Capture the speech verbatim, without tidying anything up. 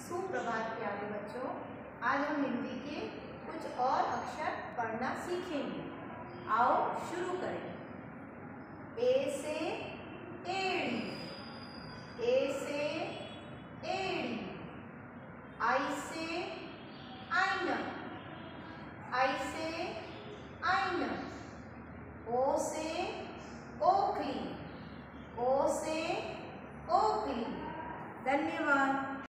सुप्रभात प्यारे बच्चों, आज हम हिंदी के कुछ और अक्षर पढ़ना सीखेंगे। आओ शुरू करें। ए से